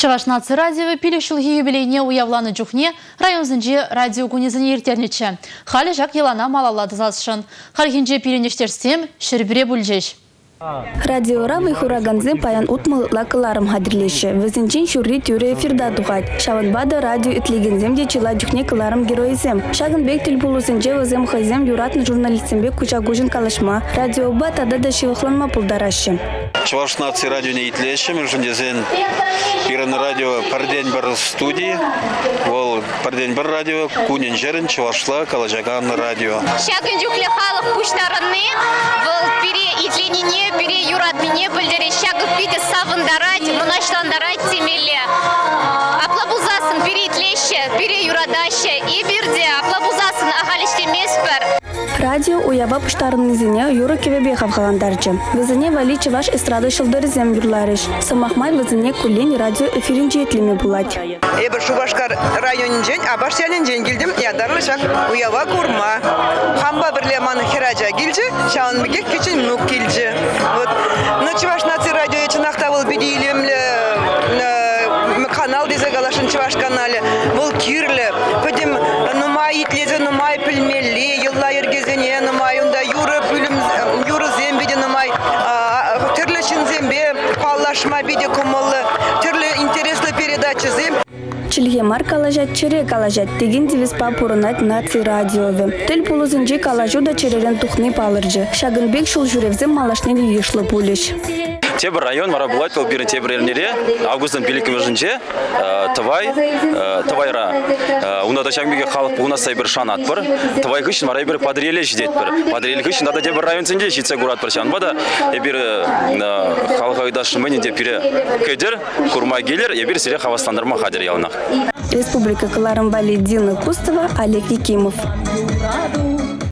Чаваш наци радио пилешілгі юбилейне уявланы жүхне район зінже радио күнезіне ертернечі. Халі жак елана малалады засшын. Харгенже пиленештерсем шербіре бүлжеш. Радиора вихураганзы паян утмыл лакыларым хадирлеші. Візінчен шүрри тюре эфирда туғайд. Шавынбады радио итлегензем де чила жүхне кыларым героизем. Шагын бек тіл пулусынже візем хайзем юратны журналистсембек кучагужин калышма. Радиоба тада да шивықланма пулдарашы. Чаваш наци радио не итлеші. Мүржіндезен пираны радио парден бір студии. Ол парден бір радио кунен жерін чавашла калажаган радио. Шагын жүхле халық пуштарыны бұл пире итленине бире юрат мине білдіре шагып биде савындарать, мұнашландарать темелі. Аплабузасын бире итлеші, бире юрадашы, и бирде аплабузасын ағаліштемеспір. Радио уяба пуштарының зіне юры кевебе қавғаландарчы. Візіне вали чаваш эстрада шылдары зем юрларыш. Самахмай візіне күлен радио эфирін жетлеме бұлад. Эбір Шубашкар районын жен, абаш сәлін жен келдім, ядарлы шақ уяба курма. Хамба бірле маны хераджа келжі, шауын бігек кечін мүк келжі. Но Чаваш наци радио ечін ақтавыл бедейлемлі канал дезе галашын Чаваш каналы. Бұл кирлі, көдім нумай итлезе, нумай пілмелі, елла ергезене, нумай унда юры зембеде, нумай түрлі шын зембе, паллашма беде кумылы, түрлі интереслі передачы зем. Чилге мар калажат, чере калажат, деген девиспа пурынат наци радиовы. Тіл пулузынжи калажу да черерен тухны палыржы. Шагынбек шул жүревзем малашнели ешлы пулиш. Тебір район мара бұлайт ол бірін тебір ернере, августын белікім жүнже, Тавайра. Унада шаңбеге халық бұғына сай бір шан ат бір. Тавай күшін марай бір падреле жидет бір. Падрелі күшін дада тебір район ценде житсе гурат бір шан бада. Ебір халық айдашы мәне деп бірі көдер, күрмай келер, ебір сире хавастандырма қадыр ялнақ. Республика Каларымбали Дина Кустова, Олег Якимов.